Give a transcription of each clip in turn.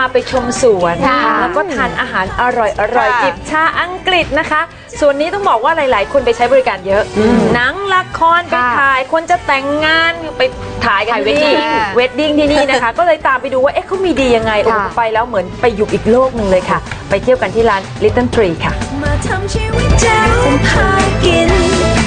ไปชมสวนแล้วก็ทานอาหารอร่อยจิบชาอังกฤษนะคะส่วนนี้ต้องบอกว่าหลายๆคนไปใช้บริการเยอะหนังละครไปถ่ายคนจะแต่งงานไปถ่ายกันที่เวดดิ้งที่นี่นะคะก็เลยตามไปดูว่าเอ๊ะเขามีดียังไงไปแล้วเหมือนไปอยู่อีกโลกหนึ่งเลยค่ะไปเที่ยวกันที่ร้าน Little Tree ค่ะมาทำชีวิตเจ้าพากิน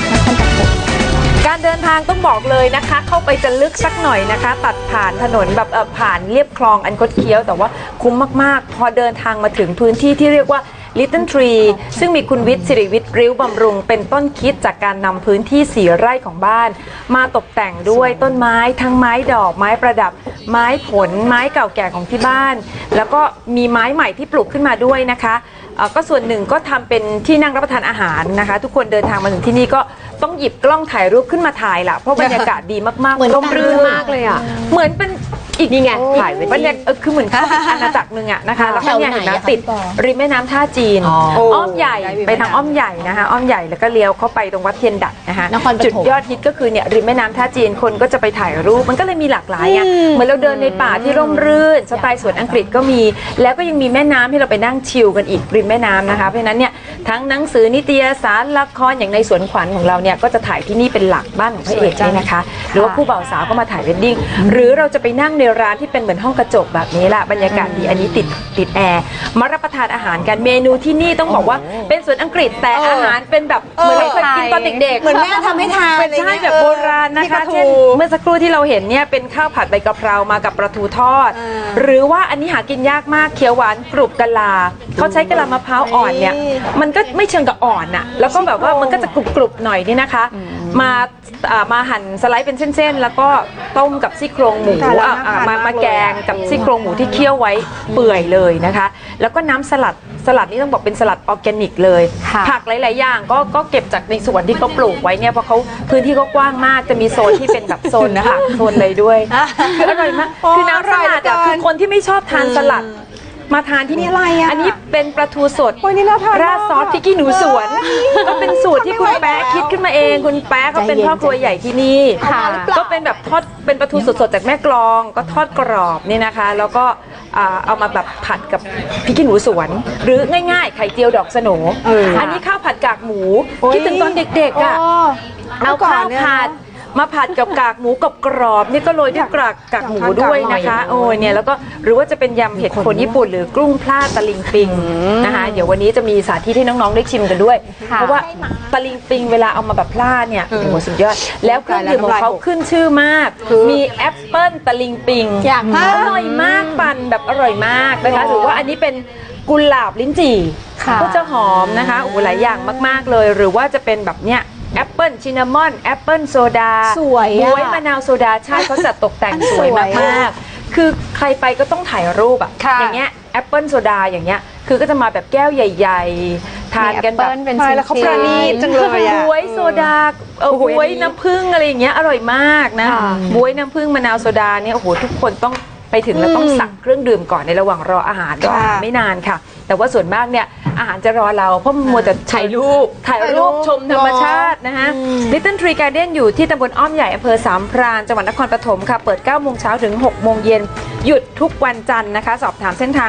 การเดินทางต้องบอกเลยนะคะเข้าไปจะลึกสักหน่อยนะคะตัดผ่านถนนแบบผ่านเรียบคลองอันคดเคี้ยวแต่ว่าคุ้มมากๆพอเดินทางมาถึงพื้นที่ที่เรียกว่า Little Tree ซึ่งมีคุณวิทย์สิริวิทย์ริ้วบำรุงเป็นต้นคิดจากการนำพื้นที่4 ไร่ของบ้านมาตกแต่งด้วยต้นไม้ทั้งไม้ดอกไม้ประดับไม้ผลไม้เก่าแก่ของที่บ้านแล้วก็มีไม้ใหม่ที่ปลูกขึ้นมาด้วยนะคะก็ส่วนหนึ่งก็ทำเป็นที่นั่งรับประทานอาหารนะคะทุกคนเดินทางมาถึงที่นี่ก็ต้องหยิบกล้องถ่ายรูปขึ้นมาถ่ายละเพราะบรรยากาศดีมากๆร่มรื่นมากเลยอ่ะเหมือนเป็นอีกนี่ไงถ่ายบรรยากาศคือเหมือนเข้าไปอาณาจักรหนึ่งอะนะคะแล้วก็เนี่ยเห็นไหมติดริมแม่น้ำท่าจีนอ้อมใหญ่ไปทางอ้อมใหญ่นะคะอ้อมใหญ่แล้วก็เลี้ยวเข้าไปตรงวัดเทียนดัดนะคะจุดยอดฮิตก็คือเนี่ยริมแม่น้ำท่าจีนคนก็จะไปถ่ายรูปมันก็เลยมีหลากหลายอ่ะเหมือนเราเดินในป่าที่ร่มรื่นสไตล์สวนอังกฤษก็มีแล้วก็ยังมีแม่น้ำให้เราไปนั่งชิลกันอีกริมแม่น้ำนะคะเพราะฉะนั้นเนี่ยทั้งหนังสือนิตยสารละครอย่างในสวนขวัญของเราเนี่ยก็จะถ่ายที่นี่เป็นหลักบ้านของพระเอกนี่นะคะหรือว่าคู่บ่าวสาวก็มาถ่ายเวดดิ้งหรือเราจะไปนั่งในร้านที่เป็นเหมือนห้องกระจกแบบนี้ละบรรยากาศดีอันนี้ติดแอร์มารับประทานอาหารกันเมนูที่นี่ต้องบอกว่าเป็นสวนอังกฤษแต่อาหารเป็นแบบเหมือนเราเคยกินตอนเด็กๆเหมือนแม่ทำให้ทานเป็นใช่แบบโบราณนะคะเช่นเมื่อสักครู่ที่เราเห็นเนี่ยเป็นข้าวผัดใบกะเพรามากับปลาทูทอดหรือว่าอันนี้หากินยากมากเขียวหวานกรุบกะลาเขาใช้กะลามะพร้าวอ่อนเนี่ยมันก็ไม่เชิงกับอ่อนน่ะแล้วก็แบบว่ามันก็จะกรุบๆหน่อยนี่นะคะมาหั่นสไลด์เป็นเส้นๆแล้วก็ต้มกับซี่โครงหมูมาแกงกับซี่โครงหมูที่เคี่ยวไว้เปื่อยเลยนะคะแล้วก็น้ำสลัดนี่ต้องบอกเป็นสลัดออร์แกนิกเลยผักหลายๆอย่างก็เก็บจากในสวนที่เขาปลูกไว้เนี่ยเพราะเขาพื้นที่ก็กว้างมากจะมีโซนที่เป็นแบบโซนนะคะโซนเลยด้วยคืออร่อยมากคือน้ำสลัดคือคนที่ไม่ชอบทานสลัดมาทานที่นี่อะไรอ่ะอันนี้เป็นปลาทูสดราดซอสพริกขี้หนูสวนก็เป็นสูตรที่คุณแป๊ะคิดขึ้นมาเองคุณแป๊ะเขาเป็นพ่อครัวใหญ่ที่นี่ก็เป็นแบบทอดเป็นปลาทูสดๆจากแม่กลองก็ทอดกรอบนี่นะคะแล้วก็เอามาแบบผัดกับพริกขี้หนูสวนหรือง่ายๆไข่เจียวดอกสโหนอันนี้ข้าวผัดกากหมูคิดถึงตอนเด็กๆอ่ะเอาข้าวผัดมาผัดกับกากหมูกรอบนี่ก็โรยด้วยกากหมูด้วยนะคะโอ้ยเนี่ยแล้วก็หรือว่าจะเป็นยำเห็ดโคนญี่ปุ่นหรือกุ้งพลาดตะลิงปิงนะคะเดี๋ยววันนี้จะมีสาธิตให้น้องๆได้ชิมกันด้วยเพราะว่าตะลิงปิงเวลาเอามาแบบพลาดเนี่ยโอ้โหสุดยอดแล้วเครื่องดื่มของเขาขึ้นชื่อมากมีแอปเปิ้ลตะลิงปิงอร่อยมากปั่นแบบอร่อยมากนะคะหรือว่าอันนี้เป็นกุหลาบลิ้นจี่ก็จะหอมนะคะโอ้โหหลายอย่างมากๆเลยหรือว่าจะเป็นแบบเนี้ยแอปเปิลชินนามอนแอปเปิลโซดาสวยบ๊วยมะนาวโซดาใช่เขาจัดตกแต่งสวยมากๆคือใครไปก็ต้องถ่ายรูปอะอย่างเงี้ยแอปเปิลโซดาอย่างเงี้ยคือก็จะมาแบบแก้วใหญ่ๆทานกันแบบใช่แล้วเขาประณีตจังเลยอะบ๊วยโซดาบ๊วยน้ำผึ้งอะไรอย่างเงี้ยอร่อยมากนะบ๊วยน้ำผึ้งมะนาวโซดาเนี่ยโอ้โหทุกคนต้องไปถึงแล้วต้องสั่งเครื่องดื่มก่อนในระหว่างรออาหารก็ไม่นานค่ะแต่ว่าส่วนมากเนี่ยอาหารจะรอเราเพราะมัวแต่ถ่ายรูปชมธรรมชาตินะคะ Little Tree Garden อยู่ที่ตำบลอ้อมใหญ่อำเภอสามพรานจังหวัดนครปฐมค่ะเปิด 9 โมงเช้าถึง 6 โมงเย็นหยุดทุกวันจันทร์นะคะสอบถามเส้นทาง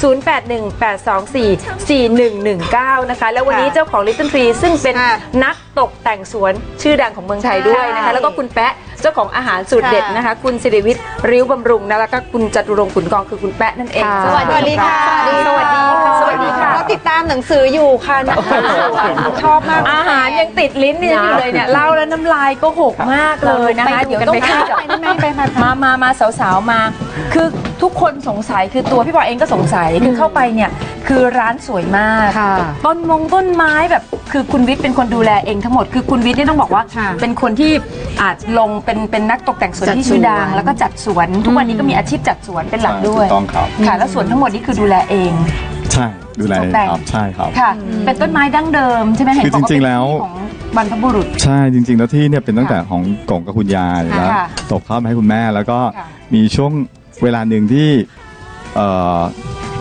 0818244119 นะคะแล้ววันนี้เจ้าของ Little Tree ซึ่งเป็นนักตกแต่งสวนชื่อดังของเมืองไทยด้วยนะคะแล้วก็คุณแป๊ะเจ้าของอาหารสูตรเด็ดนะคะคุณสิริวิทย์ริ้วบำรุงนะแล้วก็คุณจตุรงค์ขุนกองคือคุณแป๊ะนั่นเองสวัสดีค่ะสวัสดีค่ะก็ติดตามหนังสืออยู่ค่ะชอบมากอาหารยังติดลิ้นอยู่เลยเนี่ยเล่าแล้วน้ำลายก็หกมากเลยนะคะเดี๋ยวต้องมาสาวๆมาคือทุกคนสงสัยคือตัวพี่บอยเองก็สงสัยคือเข้าไปเนี่ยคือร้านสวยมากต้นไม้แบบคือคุณวิทย์เป็นคนดูแลเองทั้งหมดคือคุณวิทย์นี่ต้องบอกว่าเป็นคนที่อาจลงเป็นนักตกแต่งสวนที่ชื่อดังแล้วก็จัดสวนทุกวันนี้ก็มีอาชีพจัดสวนเป็นหลักด้วยต้องครับค่ะแล้วสวนทั้งหมดนี่คือดูแลเองใช่ดูแลครับใช่ครับค่ะเป็นต้นไม้ดั้งเดิมใช่ไหมคือจริงๆแล้วของบรรพบุรุษใช่จริงๆแล้วที่เนี่ยเป็นตั้งแต่ของกงกับคุณยายแล้วตกทอดมาให้คุณแม่แล้วก็มีช่วงเวลาหนึ่งที่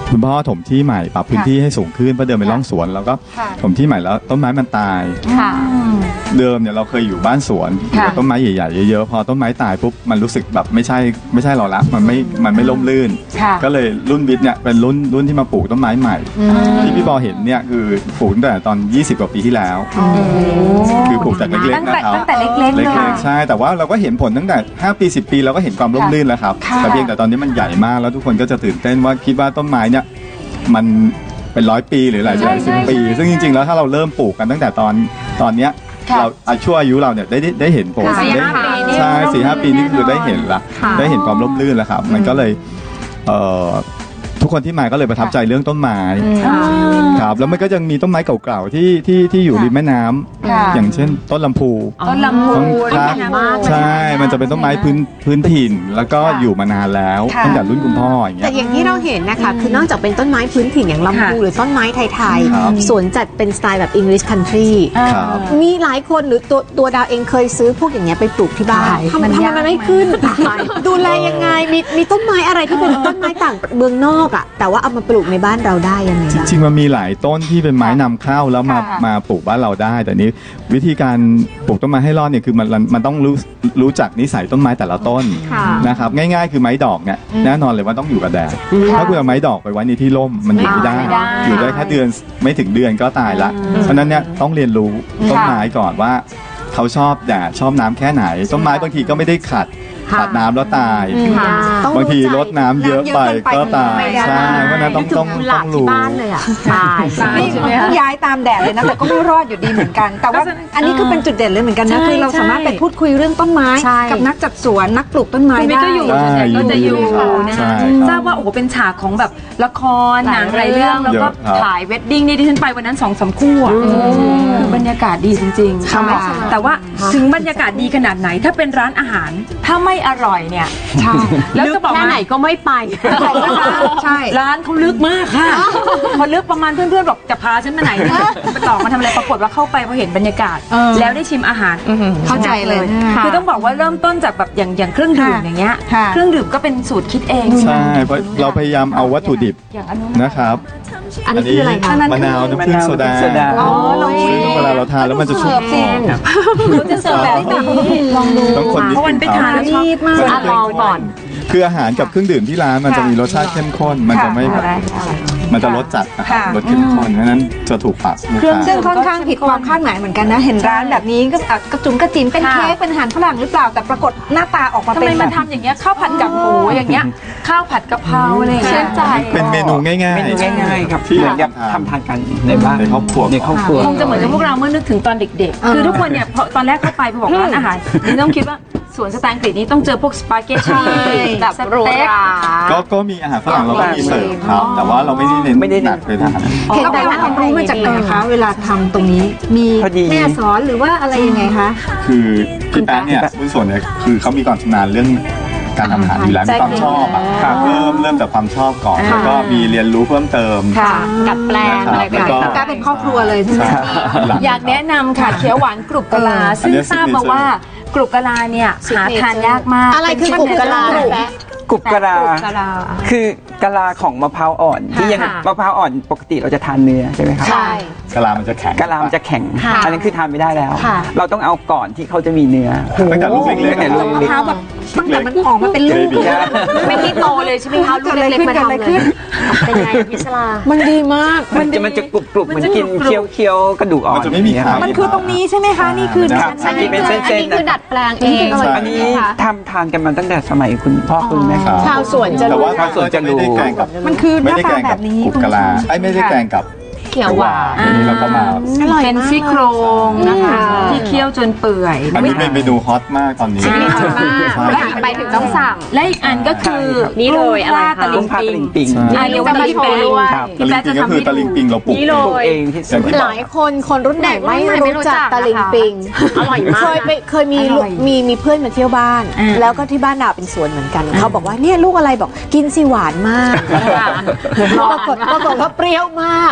คุณพ่อถมที่ใหม่ปรับพื้นที่ให้สูงขึ้นเพื่อเดินไปร่องสวนแล้วก็ถมที่ใหม่แล้วต้นไม้มันตายเดิมเนี่ยเราเคยอยู่บ้านสวนต้นไม้ใหญ่ๆเยอะๆพอต้นไม้ตายปุ๊บมันรู้สึกแบบไม่ใช่เราละมันไม่ล่มลื่นก็เลยรุ่นวิทย์เนี่ยเป็นรุ่นที่มาปลูกต้นไม้ใหม่ที่พี่บอเห็นเนี่ยคือปลูกตั้งแต่ตอน20 กว่าปีที่แล้วคือปลูกจากเล็กๆนะครับตั้งแต่เล็กๆใช่แต่ว่าเราก็เห็นผลตั้งแต่5 ปี 10 ปีเราก็เห็นความร่มรื่นแล้วครับแต่เพียงแต่ตอนนี้มันใหญ่มากแล้วทุกคนก็จะตื่นเต้นว่าคิดว่าต้นไม้เนี่ยมันเป็น100 ปีหรือหลายสิบปีซึ่งจริงๆแล้วถ้าเราเริ่มปลูกกันตั้งแต่ตอนเนี้ยเราช่วงอายุเราเนี่ยได้เห็นผลใช่4-5 ปีนี่คือได้เห็นละได้เห็นความร่มรื่นแล้วครับมันก็เลยทุกคนที่มาก็เลยประทับใจเรื่องต้นไม้ครับแล้วมันก็ยังมีต้นไม้เก่าๆที่อยู่ริมแม่น้ำอย่างเช่นต้นลำพูใช่มันจะเป็นต้นไม้พื้นถิ่นแล้วก็อยู่มานานแล้วตั้งแต่รุ่นคุณพ่ออย่างเงี้ยแต่อย่างที่เราเห็นนะคะคือนอกจากเป็นต้นไม้พื้นถิ่นอย่างลำพูหรือต้นไม้ไทยๆสวนจัดเป็นสไตล์แบบ English Country มีหลายคนหรือตัวดาวเองเคยซื้อพวกอย่างเงี้ยไปปลูกที่บ้านทำไมมันไม่ขึ้นดูแลยังไงมีต้นไม้อะไรที่เป็นต้นไม้ต่างเมืองนอกอ่ะแต่ว่าเอามาปลูกในบ้านเราได้ยังไงจริงๆมันมีหลายต้นที่เป็นไม้นำเข้าแล้วมาปลูกบ้านเราได้แต่นี้วิธีการปลูกต้นไม้ให้รอดเนี่ยคือมันต้องรู้จักนิสัยต้นไม้แต่ละต้นนะครับง่ายๆคือไม้ดอกเนี่ยแน่นอนเลยว่าต้องอยู่กับแดดถ้าคุณเอาไม้ดอกไปไว้ในที่ร่มมันอยู่ไม่ได้อยู่ได้แค่เดือนไม่ถึงเดือนก็ตายละฉะนั้นเนี่ยต้องเรียนรู้ต้นไม้ก่อนว่าเขาชอบแดดชอบน้ำแค่ไหนต้นไม้บางทีก็ไม่ได้ขาดน้ำแล้วตายบางทีลดน้ำเยอะไปก็ตายใช่เพราะนั้นต้องรู้บ้านเลยอ่ะย้ายตามแดดเลยนะแต่ก็ไม่รอดอยู่ดีเหมือนกันแต่ว่าอันนี้คือเป็นจุดเด่นเลยเหมือนกันนะคือเราสามารถไปพูดคุยเรื่องต้นไม้กับนักจัดสวนนักปลูกต้นไม้ได้ก็จะอยู่นะคะทราบว่าโอ้โหเป็นฉากของแบบละครหนังหลายเรื่องแล้วก็ถ่ายเวดดิ้งนี่ดิฉันไปวันนั้น2-3 คู่คือบรรยากาศดีจริงๆแต่ว่าถึงบรรยากาศดีขนาดไหนถ้าเป็นร้านอาหารถ้าไม่อร่อยเนี่ยใช่แล้วจะบอกว่าไหนก็ไม่ไปใช่ร้านเขาลึกมากค่ะพอลึกประมาณเพื่อนๆบอกจะพาฉันมาไหนไปต่อมาทำอะไรปรากฏว่าเข้าไปพอเห็นบรรยากาศแล้วได้ชิมอาหารเข้าใจเลยคือต้องบอกว่าเริ่มต้นจากแบบอย่างเครื่องดื่มอย่างเงี้ยเครื่องดื่มก็เป็นสูตรคิดเองใช่เพราะเราพยายามเอาวัตถุดิบนะครับอันนี้คืออะไรคะมะนาวน้ำผึ้งโซดาเวลาเราทานแล้วมันจะชุ่มคอเขาจะเสิร์ฟแบบนี้ลองดูเพราะวันไปทานแล้วชอบมากลองก่อนคืออาหารกับเครื่องดื่มที่ร้านมันจะมีรสชาติเข้มข้นมันจะไม่แบบมันจะรสจัดนะครับรสเข้มข้นเพราะนั้นจะถูกปากลูกค้าซึ่งค่อนข้างผิดความคาดหมายเหมือนกันนะเห็นร้านแบบนี้ก็กระจุ๋มกระจิ๋มเป็นเค้กเป็นอาหารฝรั่งหรือเปล่าแต่ปรากฏหน้าตาออกมาเป็นทำไมมันทำอย่างเงี้ยข้าวผัดกับหมูอย่างเงี้ยข้าวผัดกะเพราอะไรอย่างเงี้ยเป็นเมนูง่ายๆครับที่อยากทำทานกันในบ้านในครอบครัวคงจะเหมือนกับพวกเราเมื่อนึกถึงตอนเด็กๆคือทุกคนเนี่ยตอนแรกเข้าไปบอกร้านอาหารนี่ต้องคิดว่าสวนสไตล์อังกฤษนี้ต้องเจอพวกสปาเกตตี้แบบสเต็กก็มีอาหารฝรั่งเราก็มีเสิร์ฟครับแต่ว่าเราไม่ได้เน้นหนักเลยนะเห็นแต่ว่าความรู้มาจากไหนคะเวลาทำตรงนี้มีแม่สอนหรือว่าอะไรยังไงคะคือพี่แป๊ะเนี่ยคุณส่วนเนี่ยคือเขามีความชำนาญเรื่องการทำอาหารอยู่แล้วมีความชอบเริ่มจากความชอบก่อนแล้วก็มีเรียนรู้เพิ่มเติมดัดแปลงอะไรแบบนี้กลายเป็นครอบครัวเลยใช่ไหมอยากแนะนำค่ะเขียวหวานกรุบกะลาซึ่งทราบมาว่ากรุบกะลาเนี่ยหาทานยากมากอะไรคือกรุบกะลากรุบกะลาคือกะลาของมะพร้าวอ่อนที่ยังมะพร้าวอ่อนปกติเราจะทานเนื้อใช่ไหมครับใช่กะลามันจะแข็งอันนั้นคือทานไม่ได้แล้วเราต้องเอาก่อนที่เขาจะมีเนื้อตั้งแต่ลูกเล็กๆมะพร้าวแบบตั้งแต่มันออกมาเป็นลูกไม่ที่โตเลยใช่ไหมคะลูกเล็กๆมาทำเลยเป็นไงพิศรามันดีมากมันจะกรุบๆเหมือนกินเคี้ยวกระดูกอ่อนมันจะไม่มีขามันคือตรงนี้ใช่ไหมคะนี่คืออันนี้เป็นเส้นๆอันนี้คือดัดแปลงเองอันนี้ทานกันมาตั้งแต่สมัยคุณพ่อคุณแม่ชาวสวนจะรู้ชาวสวนจะไม่ได้แกงกับมันคือหน้าตาแบบนี้กรุบกะลาไม่ได้แกงกับเขียวหวานอันนี้เราก็มาเป็นซี่โครงนะคะที่เคี่ยวจนเปื่อยอันนี้เป็นเมนูฮอตมากตอนนี้ไปถึงต้องสั่งและอีกอันก็คือนี่เลยอะไรคะตะลิงปิงเรียกว่าตะลิงปิงพี่แป๊ะจะทำให้ตะลิงปิงเราปลูกเองที่สุดหลายคนรุ่นใหญ่ไม่รู้จักตะลิงปิงอร่อยมากเคยมีเพื่อนมาเที่ยวบ้านแล้วก็ที่บ้านดาวเป็นสวนเหมือนกันเขาบอกว่าเนี่ยลูกอะไรบอกกินสิหวานมากปรากฏว่าเปรี้ยวมากเดี๋ยวให้พี่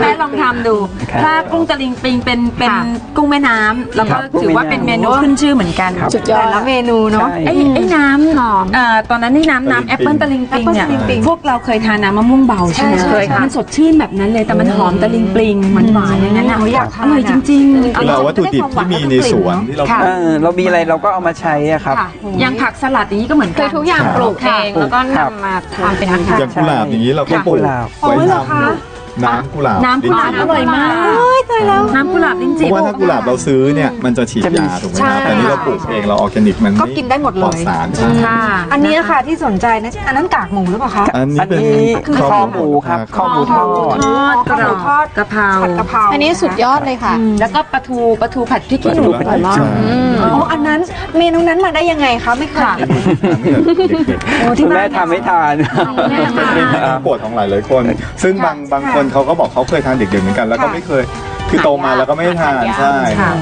แม่ลองทำดูถ้ากุ้งตะลิงปิงเป็นกุ้งแม่น้ำแล้วก็ถือว่าเป็นเมนูขึ้นชื่อเหมือนกันสุดยอดแล้วเมนูเนาะไอ้น้ำตอนนั้นนี่น้ำแอปเปิ้ลตะลิงปิงเนี่ยพวกเราเคยทานน้ำมะม่วงเบาใช่ไหมเคยค่ะมันสดชื่นแบบนั้นเลยแต่มันหอมตะลิงปิงหวานๆอย่างนั้นนะอร่อยจริงๆคือเราวัตถุดิบที่มีในสวนที่เราเรามีอะไรเราก็เอามาใช้อะครับอย่างผักสลัดอย่างนี้ก็เหมือนกันทุกอย่างปลูกเองแล้วก็นำมาทำเป็นอาหารอย่างกุหลาบอย่างนี้เราก็ปลูกไว้ทำน้ำกุหลาบน้ำกุหลาบอร่อยมากน้ำกุหลาบลิ้นเพจี่ราะว่าถ้ากุหลาบเราซื้อเนี่ยมันจะฉีดยาถูกไหมครับแต่นี่เราปลูกเองเราออร์แกนิกมันก็กินได้หมดเลยปลอดสารใช่ค่ะอันนี้ค่ะที่สนใจนะอันนั้นกากหมูหรือเปล่าคะอันนี้อันเป็นนี้ข้อหมูครับข้อหมูทอดทอดกรอบทอดกะเพราผัดกะเพราอันนี้สุดยอดเลยค่ะแล้วก็ปลาทูผัดพริกขี้หนูปลาทูอ๋ออันนั้นเมนูนั้นมาได้ยังไงคะไม่เคยเห็นคุณแม่ทำให้ทานเป็นเมนูโปรดของหลายๆคน ซึ่งบางคนเขาก็บอกเขาเคยทานเด็กๆเหมือนกันแล้วก็ไม่เคยคือโตมาแล้วก็ไม่ได้ทานใช่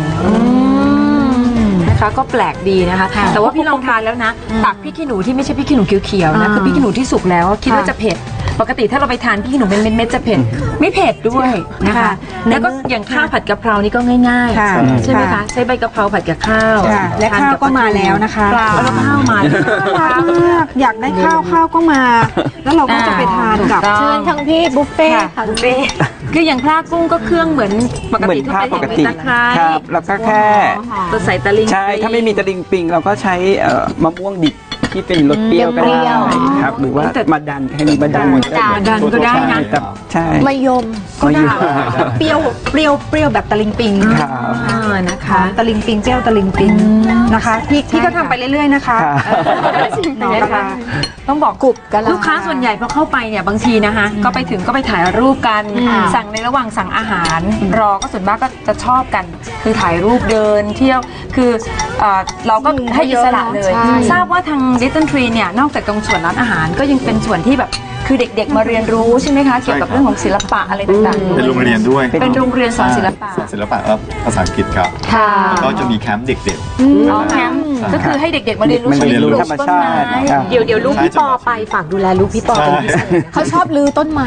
นะคะก็แปลกดีนะคะ แต่ว่าพี่ลองทานแล้วนะตักพริกขี้หนูที่ไม่ใช่พริกขี้หนูเขียวๆนะคือพริกขี้หนูที่สุกแล้วคิดว่าจะเผ็ดปกติถ้าเราไปทานพริกขี้หนูเป็นเม็ดๆจะเผ็ดไม่เผ็ดด้วยนะคะแล้วก็อย่างข้าวผัดกะเพรานี่ก็ง่ายๆใช่ไหมคะใช้ใบกะเพราผัดกับข้าวและข้าวก็มาแล้วนะคะแล้วข้าวมาน่ารักมากอยากได้ข้าวก็มา แล้วเราก็จะไปทานกับเชิญทั้งพี่บุฟเฟ่ค่ะบุฟเฟ่คืออย่างพลากุ้งก็เครื่องเหมือนปกเหมือตินทั่วผ้าไปปกติตะไคร้ครับแล้วก็แค่ตัวใส่ตะลิงใช่ถ้าไม่มีตะลิงปิงเราก็ใช้มะม่วงดิบที่เป็นรสเปรี้ยวก็ได้ครับหรือว่ามาดันให้มีมาดันดันก็ได้นะใช่มะยมก็อยู่เปรี้ยวแบบตะลิงปิงครับนะคะตะลิงปิงเปรี้ยวตะลิงปิงนะคะพี่ก็ทำไปเรื่อยๆนะคะครับต้องบอกกรุบกะลาลูกค้าส่วนใหญ่พอเข้าไปเนี่ยบางทีนะคะก็ไปถึงก็ไปถ่ายรูปกันสั่งในระหว่างสั่งอาหารรอก็ส่วนมากก็จะชอบกัน คือถ่ายรูปเดินเที่ยวคือเราก็ให้อิสระเลย ทราบว่าทาง Little Tree เนี่ยนอกจากตรงส่วนร้านอาหารก็ยังเป็นส่วนที่แบบคือเด็กๆมาเรียนรู้ใช่ไหมคะเกี่ยวกับเรื่องของศิลปะอะไรต่างๆเป็นโรงเรียนด้วยเป็นโรงเรียนสอนศิลปะสอนศิลปะและภาษาอังกฤษครับค่ะแล้วก็จะมีแคมป์เด็กอ๋อแคมป์ก็คือให้เด็กๆมาเรียนรู้มันเรียนรู้ปลูกธรรมชาติต้นไม้ครับเดี๋ยวลูกพี่ปอไปฝากดูแลลูกพี่ปอเป็นพิเศษเขาชอบลื้อต้นไม้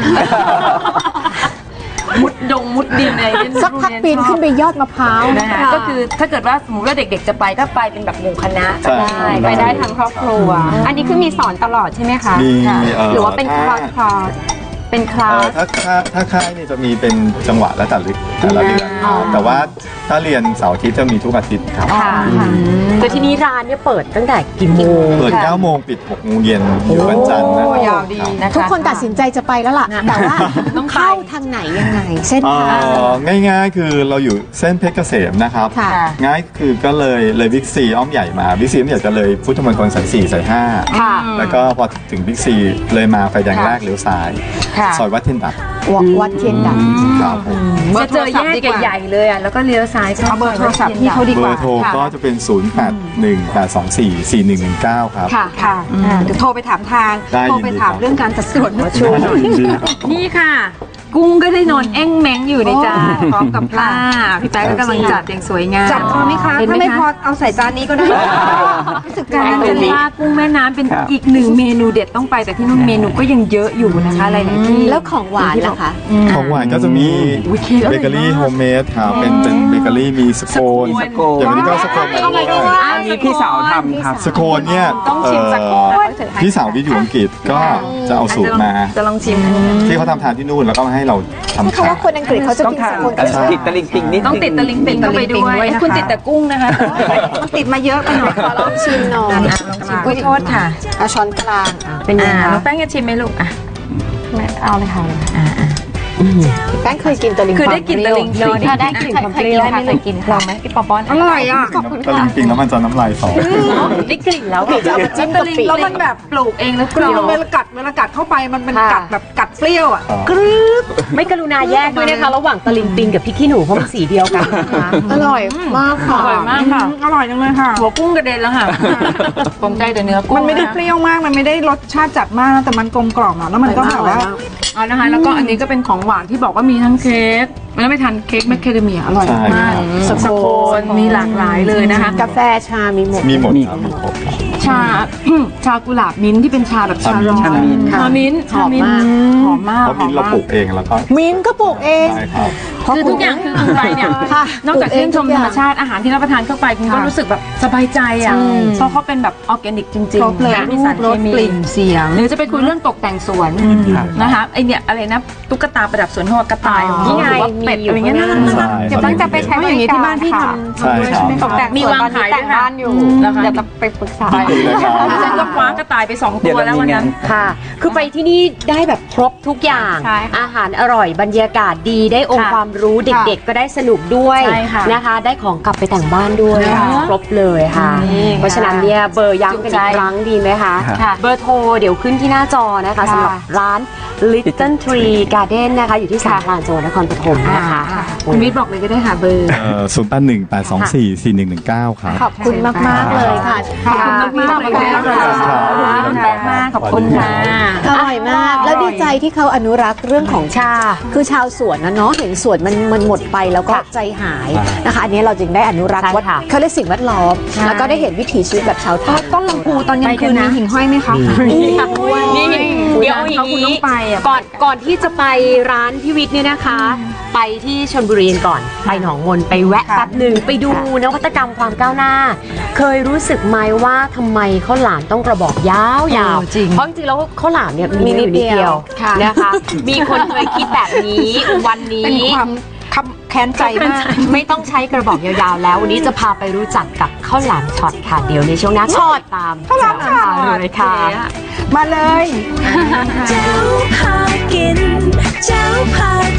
มุดดินอะไรเงี้ยสักพักปีนขึ้นไปยอดมะพร้าวนะคะก็คือถ้าเกิดว่าสมมติว่าเด็กๆจะไปก็ไปเป็นแบบหมู่คณะก็ได้ใช่ไปได้ทั้งครอบครัว อันนี้คือมีสอนตลอดใช่ไหมคะมีหรือว่าเป็นคลาสเป็นคลาสถ้าค่ายเนี่ยจะมีเป็นจังหวะและแต่ละเดือนแต่ว่าถ้าเรียนเสาร์อาทิตย์จะมีทุกอาทิตย์ครับแต่ที่นี้ร้านเนี่ยเปิดตั้งแต่กี่โมงเปิด 9 โมงปิด 6 โมงเย็นอยู่วันจันทร์นะครับยาวดีนะคะทุกคนตัดสินใจจะไปแล้วล่ะ แต่ว่าต้องเข้าทางไหนยังไง เส้นทางง่ายๆคือเราอยู่เส้นเพชรเกษมนะครับค่ะง่ายคือก็เลยบิ๊กซีอ้อมใหญ่มาบิ๊กซีอ้อมใหญ่จะเลยพุทธมณฑลสาย 4 สาย 5 แล้วก็พอถึงบิ๊กซีเลยมาไฟแดงแรกเลี้ยวซ้ายค่ะซอยวัดเทียนดับวัดเทียนดับครับผมจะเจอแยกใหญ่ๆเลยอ่ะแล้วก็เลี้ยวซ้ายเอาเบอร์โทรศัพท์ที่เขาดีเบกอว่าร์โทรก็จะเป็น 0818244119 ครับค่ะเดี๋ยวโทรไปถามทางได้โทรไปถามยินดีครับเรื่องการจัดส่วนหัวชูยินดีครับนี่ค่ะ กุ้งก็ได้นอนแอ่งแมงอยู่ในจานพร้อมกับปลาพี่แป๊ะก็กำลังจัดอย่างสวยงามจัดพอไหมคะเห็นถ้าไหมไม่พอคะเอาใส่จานนี้ก็ได้รู้สึกการนั้นเป็จะนดีปลากุ้งแม่น้ำเป็นครับอีกหนึ่งเมนูเด็ดต้องไปแต่ที่นู่นเมนูก็ยังเยอะอยู่นะคะหลายๆที่แล้วของหวานล่ะคะของหวานก็จะมีอุ๊ยเค้กอร่อยมากเบเกอรี่โฮมเมดครับเป็นเบเกอรี่มีสโคนสโคนอย่างวันนี้ก็สโคนมาด้วยอันนี้พี่สาวทำครับสโคนเนี่ยต้องชิมสักคนพี่สาวที่อยู่อังกฤษก็จะเอาสูตรมาจะลองชิมอันนี้ที่เขาทำทานที่นู่นแล้วก็มาให้เราทำเพราะขายว่าคนอังกฤษเขาจะต้องกินทาสนกุลกันติดตะลิงปิงนิดต้องติดตะลิงปิงเข้าไปด้วยคุณติดแต่กุ้งนะคะมันติดมาเยอะไปหน่อยขอลองชิมหน่อยขอโทษค่ะเอาช้อนกลางเป็นยังไงน้อคะงแป้งจะชิมไหมลูกอ่ะเอาเลยค่ะแป้งเคยกินตะลิงคือได้กลิ่นตะลิงปิงได้กลิ่นความเปรี้ยวค่ะเคยกินลองไหมพี่ปอป้อนอร่อยอ่ะตะลิงปิงแล้วมันจะน้ำลายสอได้กลิ่นแล้วจะเอาไปจิ้มกะปิแล้วมันแบบปลูกเองแล้วกกรรออบบเวลากัดเข้าไปมันเป็นกัดแบบกัดเปรี้ยวอ่ะกรึบไม่กรุณาแยกด้วยนะคะ ระหว่างตะลิงปิงกับพริกขี้หนูเพราะมันสีเดียวกันนะคะอร่อยมากค่ะอร่อยมากค่ะอร่อยจังเลยค่ะหัวกุ้งกระเด็นแล้วค่ะผมใจแต่เนื้อกุ้งมันไม่ได้เปรี้ยวมากมันไม่ได้รสชาติจัดมากนะแต่มันกลมกล่อมอ่ะแล้วมันก็แบบว่าเอานะคะแล้วก็อันนี้ก็เป็นของหวานที่บอกว่ามีทั้งเค้กแล้วไม่ทานเค้กแมคคาเดเมียอร่อยมากสโคนมีหลากหลายเลยนะคะกาแฟชามีหมดมีหมดครับมีครบครับชา ชากุหลาบมิ้นท์ที่เป็นชาแบบชาร้อนชามิ้นท์ชามิ้นท์หอมมากหอมมากเพราะมิ้นท์เราปลูกเองแล้วก็มิ้นท์ก็ปลูกเองใช่ครับคือทุกอย่างคือคุณไปเนี่ยค่ะนอกจากชื่นชมธรรมชาติอาหารที่รับประทานเข้าไปคุณก็รู้สึกแบบสบายใจอ่ะเพราะเขาเป็นแบบออร์แกนิกจริงครบเลยไม่มีรูสารปเครสมีกลิ่นเสียงหรือจะไปคุยเรื่องตกแต่งสวนนะคะไอเนี่ยอะไรนะตุ๊กตาประดับสวนเขาบอกกระต่ายของเขานี่ไงหรือว่าเป็ดมีอยู่อะไรเงี้ยน่ารักใช่เดี๋ยวตั้งจะไปใช้บริการที่บ้านพี่ทำใช่ครับตกแต่งมีวางขายด้วยค่ะบ้านอยู่นะคะเดี๋ยวจะไปปรึกษาดีเลยครับดิฉันก็คว้ากระต่ายไป2 เดี๋ตัยววแล้วเราวันมีนั้งาน นค่ะ คือไปที่นี่ได้แบบครบทุกอย่างใช่ค่ะอาหารอร่อยบรรยากาศดีได้องค์ค่ะความรู้เด็กๆ ก็ได้สนุกด้วยใช่ค่ะนะคะ ได้ของกลับไปแต่งบ้านด้วยค่ะครบเลยค่ะนี่ค่ะเพราะฉะนั้นเนี่ยเบอร์ย้ำกันอีกครั้งดีไหมคะค่ะเบอร์โทรเดี๋ยวขึ้นที่หน้าจอนะคะค่ะสำหรับร้าน Little Tree Garden นะคะ อยู่ที่สามพรานจังหวัดนครปฐมนะคะคุณมิตรบอกเลยก็ได้ค่ะเบอร์ 0818244119 ครับขอบคุณมาก ๆ เลยค่ะขอบคุณมากๆเลยมากขอบคุณค่ะอร่อยมาก แล้วดีใจที่เขาอนุรักษ์เรื่องของชา คือชาวสวนนะเนาะเห็นสวนมันหมดไปแล้วก็ใจหายนะคะ อันนี้เราจึงได้อนุรักษ์ใช่ค่ะเขาเรียกสิ่งแวดล้อม แล้วก็ได้เห็นวิถีชีวิตแบบชาวไทยต้นลำพูตอนยังคืนมีหิ่งห้อยไหมคะนี่เดี๋ยวเอาอย่างคุณต้นี้องไปอ่ะก่อนที่จะไปร้านพี่วิทย์เนี่ยนะคะ ไปที่ชลบุรีก่อนไปหนองมนไปแวะแป๊บหนึ่งไปดูนวัตกรรมความก้าวหน้า เคยรู้สึกไหมว่าทำไมข้าวหลามต้องกระบอกยาวๆจริงเพราะจริงๆแล้วข้าวหลามเนี่ยมีนิดเดียวค่ะนะคะ มีคนเคยคิดแบบนี้วันนี้เป็นความแค้นใจมากไม่ต้องใช้กระบอกยาวๆแล้ววันนี้จะพาไปรู้จักกับข้าวหลามช็อตค่ะเดี๋ยวในช่วงหน้าช็อตตามข้าวหลามช็อตเลยค่ะมาเลยเจ้าพากิน เจ้าพา